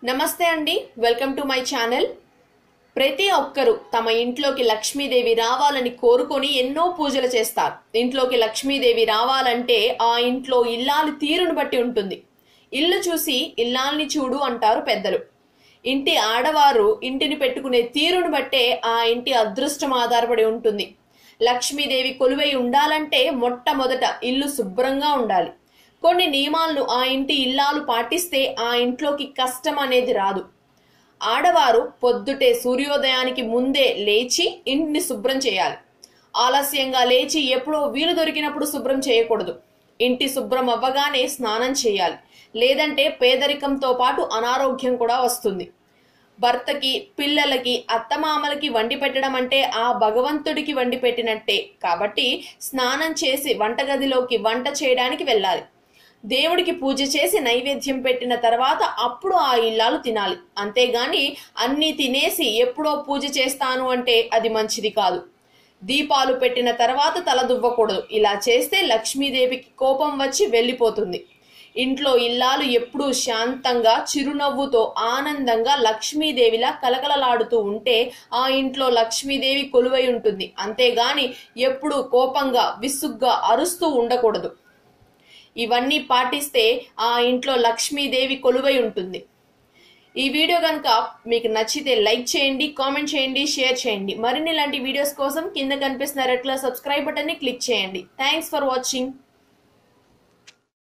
నమస్తే అండి, welcome to my channel. ప్రతి ఒక్కరూ తమ ఇంట్లోకి లక్ష్మీదేవి రావాలని కోరుకొని ఎన్నో పూజలు చేస్తారు. ఇంట్లోకి లక్ష్మీదేవి రావాలంటే ఆ ఇంట్లో ఇల్లాలి తీరును బట్టి ఉంటుంది. ఇల్లు చూసి ఇల్లాల్ని చూడు అంటారు పెద్దలు. ఇంటి ఆడవారు ఇంటిని పెట్టుకునే తీరును బట్టే ఆ ఇంటి అదృష్టం ఆధారపడి ఉంటుంది. లక్ష్మీదేవి కొలువై ఉండాలంటే మొట్టమొదట ఇల్లు శుభ్రంగా ఉండాలి. కొన్ని నియమాలను ఆ ఇంటి ఇల్లాలు పాటిస్తే ఆ ఇంట్లోకి కష్టం అనేది రాదు. ఆడవారు పొద్దుటే సూర్యోదయానికి ముందే లేచి ఇంటిని శుభ్రం చేయాలి. ఆలస్యంగా లేచి ఎప్పుడో వీలు దొరికినప్పుడు శుభ్రం చేయకూడదు. ఇంటి శుభ్రం అవ్వగానే స్నానం చేయాలి. లేదంటే పేదరికంతో పాటు అనారోగ్యం కూడా వస్తుంది. భర్తకి, పిల్లలకి, అత్తమామలకి వండి పెట్టడం అంటే ఆ భగవంతుడికి వండి పెట్టినట్టే. కాబట్టి స్నానం చేసి వంటగదిలోకి వంట చేయడానికి వెళ్ళాలి. దేవుడికి పూజ చేసి నైవేద్యం పెట్టిన తర్వాత అప్పుడు ఆ ఇల్లాలు తినాలి. అంతేగాని అన్నీ తినేసి ఎప్పుడో పూజ చేస్తాను అంటే అది మంచిది కాదు. దీపాలు పెట్టిన తర్వాత తల దువ్వకూడదు. ఇలా చేస్తే లక్ష్మీదేవికి కోపం వచ్చి వెళ్ళిపోతుంది. ఇంట్లో ఇల్లాలు ఎప్పుడూ శాంతంగా, చిరునవ్వుతో, ఆనందంగా లక్ష్మీదేవిలా కలకలలాడుతూ ఉంటే ఆ ఇంట్లో లక్ష్మీదేవి కొలువై ఉంటుంది. అంతేగాని ఎప్పుడూ కోపంగా, విసుగ్గా అరుస్తూ ఉండకూడదు. ఇవన్నీ పాటిస్తే ఆ ఇంట్లో లక్ష్మీదేవి కొలువై ఉంటుంది. ఈ వీడియో కనుక మీకు నచ్చితే లైక్ చేయండి, కామెంట్ చేయండి, షేర్ చేయండి. మరిన్ని ఇలాంటి వీడియోస్ కోసం కింద కనిపిస్తున్న రెడ్ కలర్ సబ్స్క్రైబ్ బటన్ని క్లిక్ చేయండి. Thanks for watching.